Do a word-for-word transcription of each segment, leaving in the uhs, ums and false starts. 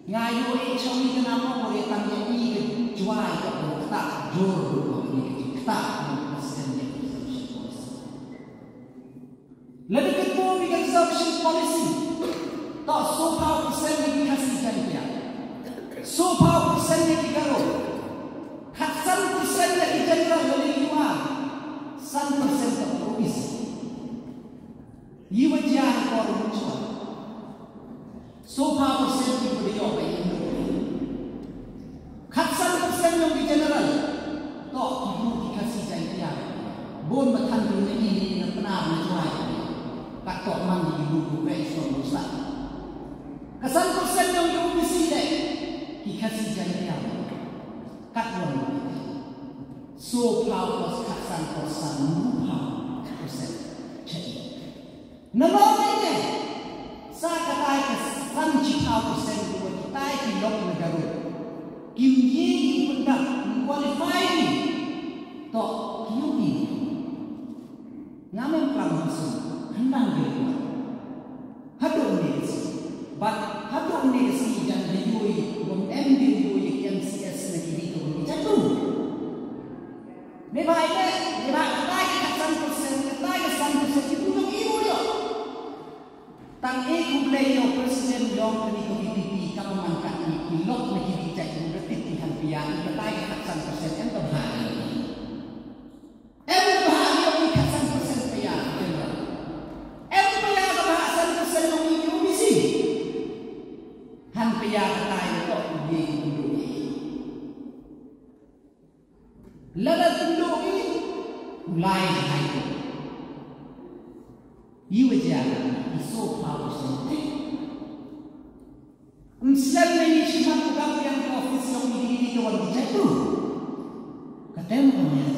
ngayu e chawi ke nama boleh tanya i ke jual ke tak jor ni ke tak presiden lebih ketua bidang exhaustion policy tak so power persen ni kasih janji so power persen ni kalau khasan persen ni janji oleh luar san persen tak promis ये वजह है और मुझे sofa percent की बड़ी हो गई खत्सन परसेंट लोग भी जनरल तो किसी की खासी जाएगी यार बोल मत हम लोग नहीं नहीं अपना अपना जुआई tak tok mandi dulu guys so besar kesan persen yang you mesti deh ki kasih janji apa kat one so power kesan persen lupa persen jadi namanya ni saya katakan kesan cipta persen dua kita di lok negara kimji pendak qualify ni tok kiuki ngamen pelang masuk hendak dia hadap ni but hadap ni si jangan diui bom M D diui M C S lagi di tu ni jatuh ni baik ni ni baik kita kesan persen kita kesan persen itu yang ibu dia tang e kublai yo presiden yang ni ko P P P kamu mangkat ni lok lagi di jatuh detik di hampian kita kesan persen yang terbaik Lada tunduk ini mulai hari ini wajah isu power sentik. Mestilah ini cuma tukang yang office yang ini ini kawan dijatuh. Ketemu ni.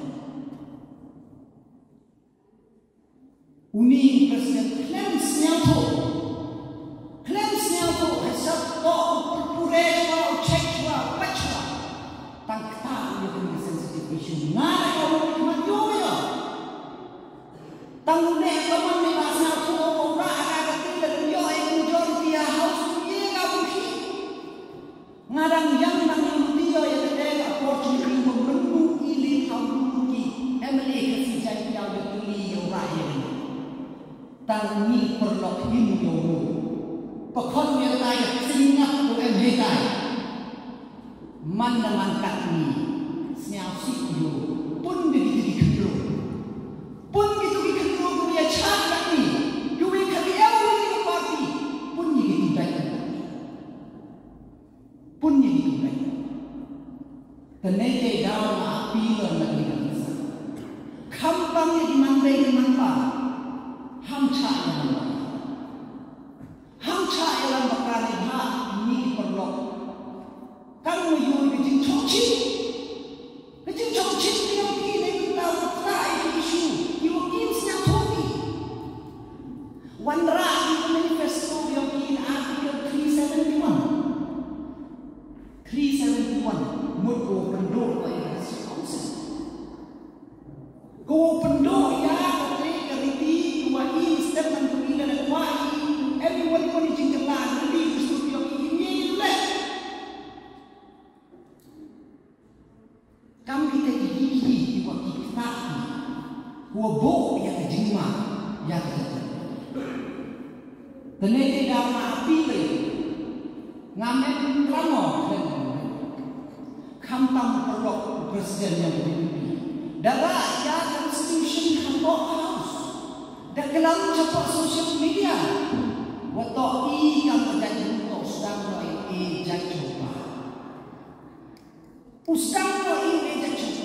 Uni presiden klaim senyato, klaim senyato hasab oh purpureh wah cek wah pecah, tangkap dia isu mana kau cuma jual tanggung deh kamu ni bahasa tu orang agak tidak jual yang jual dia harus dia kau mesti ngadang yang nang dia yang ada opportunity membentuk ili kau mesti M L A kasih jadi yang beli orang yang tang ni perlu ini dulu pekon yang lain singap tu M H K mana mangkat ni Senyap siku pun begitu dikenal, pun begitu dikenal dia cakap ni, duit kali awal ni parti pun begitu baik, pun begitu baik. Tenaga dalam api lagi lagi. Kampang ni dimandai dimanda, hamca yang mana, hamca yang bakal bah ini perlu. Kamu you begini cuci. Kecil cocok yang ini tahu tak isu, ibu ini siap topi. Wandra itu manifesto yang ini artikel three seventy-one, three seventy-one, mudo pendor yang sesuatu. Kau pendor ya, ketik keriti dua ini statement pemilihan dua ini, everyone pun dijengkelan lebih isu yang ini leh. Kami kita gigi di waktu kita wabuk yang kejima yang kejima. Tenaga dalam api le, ngamen ramo dan kampang perlu presiden yang berpimpin. Darah ya constitution kantor house. Dan kelam cepat social media. Waktu ini kamu jadi untuk sedang mulai e jadi coba. Ustaz tu ini jadi cuba.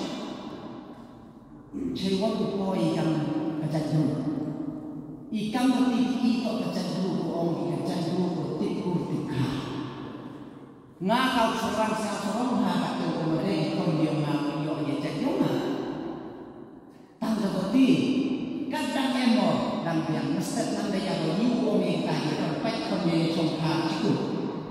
Cewa tu ikan kacang dulu. Ikan mati itu kacang dulu orang kacang dulu tikur tiga. Ngakau seorang seorang nak tu kemudian kau dia nak dia dia jadi mana? Tangga boti kadang emo dan yang mesti nanda yang you orang kaya tempat kau dia congkak cukup.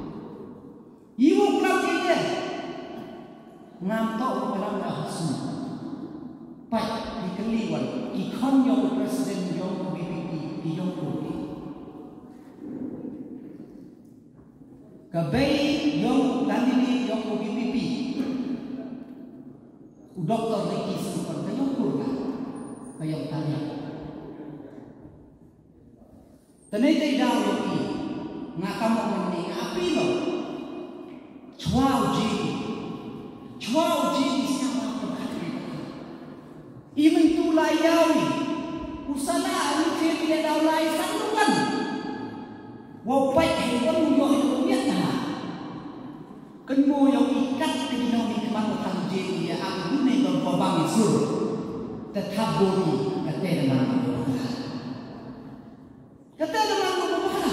You kalau kita ngam tahu dalam bahasa, baik di keliwan, ikon yang presiden yang B P P, yang P P P. Kabay yung candidate yung O B P P. U Doktor Ricky Sempon kayong kurga. Kayong tanya. Tanay daw yung i. Nga kamu mani nga apilo. Chwao jini. Chwao jini siya mga pagkakari. Even tulay yawi. Usala ang kaya daw lay sanduan. Wapay hewan mo yung umiyak na. Kan mo yung ikat kinaw ni kamatang jini ang gunay ng babang isur. Tatabori kate naman ang babaha. Kate naman ang babaha.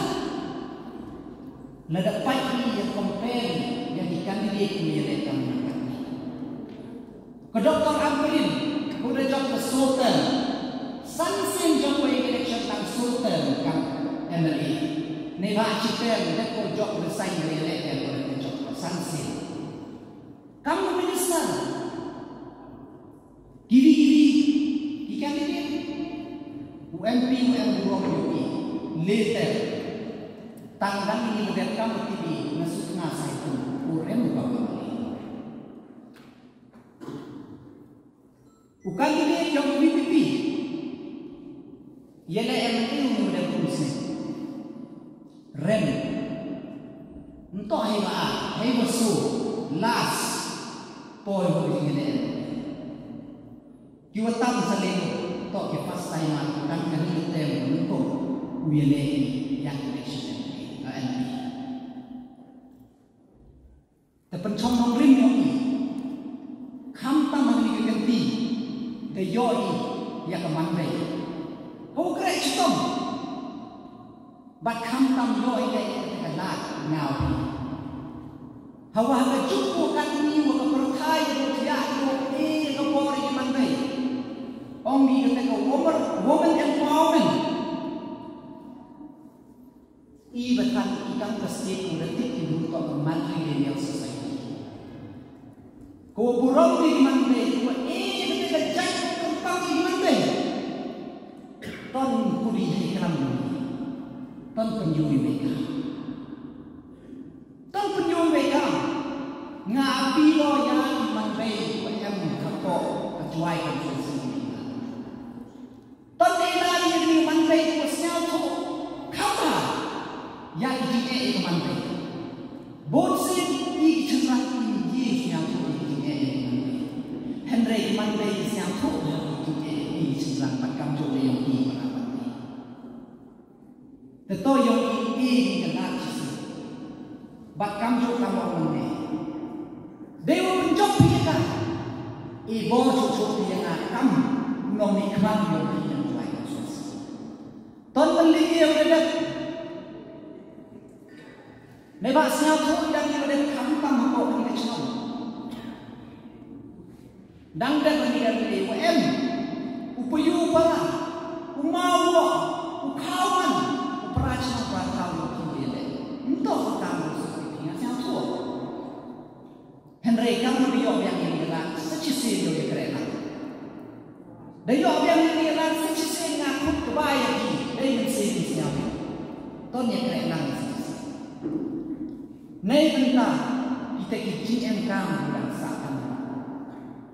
Ladapay ni yung compare yang ikandidate ni Rekam Nakatni. Ke Doktor Amrin, kuda Doktor Sultan, sansen joko election tang Sultan kan M L A. Neba citer dekor jok resign dari election kuda jok sansen. Kamu minister, giri-giri, ikandidate, U M P U M Burong Yogi, later. Tanggang ini mudah kamu tibi nasut ngasai itu urem bawa balik. Ukan ini yang B P P, ialah M P U mudah kursi. Rem, entah hewa, hewa su, las, poin kursi ini. Kita tahu selalu, tak kita pasti mahu dan kami tem untuk wilayah yang election. Tapi pencomong rim yang ini, kamta mengini ganti, dayoi ya kemandai. Kau kira itu, bat kamta yoi ya kekelat ngau. Hawa hawa cukup kan ini wak pertai itu dia itu eh kebori kemandai. Om ini kata woman woman empowerment. Ibatan ikan kesejahteraan detik itu untuk memantri yang society. Kau burung di mana? Kau eh kita jatuh kembang di mana? Ton kuri di kamu, ton penjuri mereka, ton penjuri mereka. Ngapi lo yang di mana? Kau yang kapok kecuali konsumsi. Ton elari yang di mana? Kau siapa tu? Kata. Yang dia itu mandai. Bonsin ini cerah ini yang tu dia itu mandai. Henry mandai yang tu dia ini cerah macam tu yang ini mandai. Tetapi yang ini kenal sih. Macam tu kamu mandai. Dewa menjawab dia. Ibu cucu dia kamu nomi kamu yang dia tuai khusus. Tuan beli dia berdekat. Nebak siapa tu yang dia berada kampang makau ini kecil. Dang dan ini dari U M, upayu para, umau, ukawan, uperacana perantau yang dia. Entah kamu seperti ini siapa tu. Henry kamu dia yang ini lah, secisi dia kerana. Dia yang ini lah, secisi ngaku kebayang ini, dia yang secisi siapa. Tuannya kerana. Nay benda kita G M kamu dan sahaja.